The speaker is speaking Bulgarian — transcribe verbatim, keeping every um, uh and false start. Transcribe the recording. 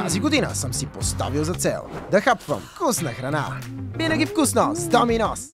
Тази година съм си поставил за цел да хапвам вкусна храна. Винаги вкусно с Доминос!